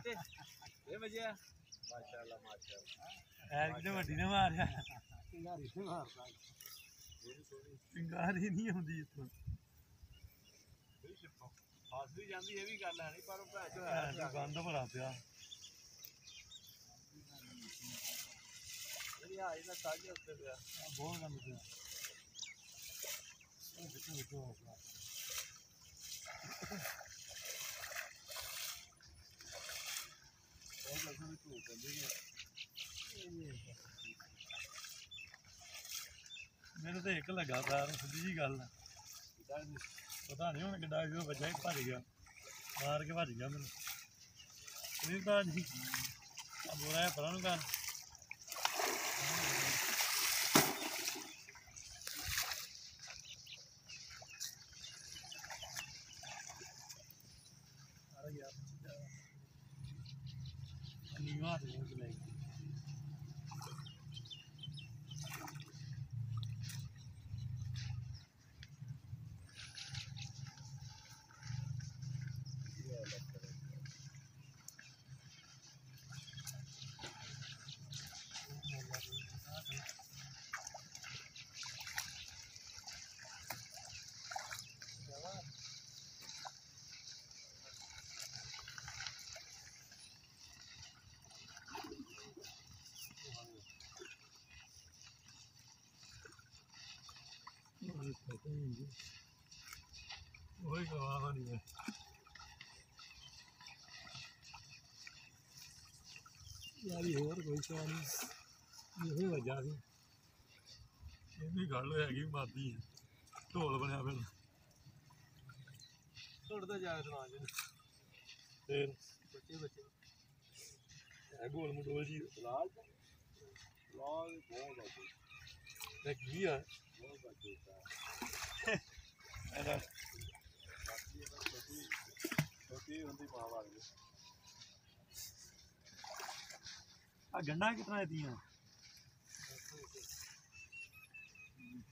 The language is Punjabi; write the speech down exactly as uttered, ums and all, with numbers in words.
ਤੇ ਇਹ ਵਜਿਆ ਮਾਸ਼ਾਅੱਲਾ ਮਾਸ਼ਾਅੱਲਾ ਐਰ ਕਿਤੇ ਵੱਡੀ ਨੇ ਮਾਰਿਆ ਸਿੰਗਾਰੀ ਤੇ ਮਾਰਦਾ ਸਿੰਗਾਰੀ ਨਹੀਂ ਆਉਂਦੀ ਇੱਥੋਂ ਫਸ ਵੀ ਜਾਂਦੀ ਇਹ ਵੀ ਗੱਲ ਹੈ ਨਹੀਂ ਪਰ ਉਹ ਭੈਣ ਚੋ ਗੰਦ ਬੜਾ ਪਿਆ ਜਿਹੜੀ ਹਾਈ ਦਾ ਸਾਜੇ ਉੱਤੇ ਪਿਆ ਬਹੁਤ ਗੰਦ ਪਿਆ ਇਹ ਕਿੱਥੇ ਕਿੱਥੇ ਹੋ ਗਿਆ ਉਹ ਲੱਗੇ ਵੀ ਧੂਪ ਪੈਂਦੀ ਹੈ ਮੈਨੂੰ ਤਾਂ ਇੱਕ ਲੱਗਾ ਪੈਰ ਸਿੱਧੀ ਜੀ ਗੱਲ ਪਤਾ ਨਹੀਂ ਹੁਣ ਕਿੱਡਾ ਜਦੋਂ ਵੱਜਾ ਹੀ ਭੱਜ ਗਿਆ ਮਾਰ ਕੇ ਭੱਜ ਗਿਆ ਮੈਨੂੰ ਨਹੀਂ ਤਾਂ ਜੀ ਆ ਬੋਰਾ ਪਰਾਂ ਨੂੰ ਕਰ ਆ ਗਿਆ ਨੀਵਾਂ ਤੇ ਉਹ ਲੈ वही गवाह नहीं है यार ये और कोई सवाल नहीं ये वजह थी ये गल हैगी मादी ढोल बनया फिर ढोलता जाए तो फिर बच्चे बच्चे है गोल मडोल जी लाल लाल बहुत बच्चे की है बहुत बच्चे छोटी होती माँ वाली गंढा कितना देती हैं